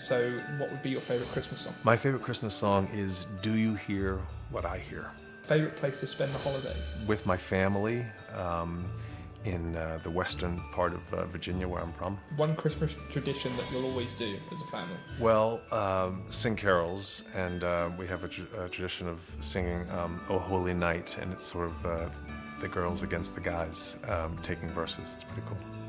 So what would be your favourite Christmas song? My favorite Christmas song is Do You Hear What I Hear? Favourite place to spend the holidays? With my family in the western part of Virginia, where I'm from. One Christmas tradition that you'll always do as a family? Well, sing carols, and we have a tradition of singing O Holy Night, and it's sort of the girls against the guys taking verses. It's pretty cool.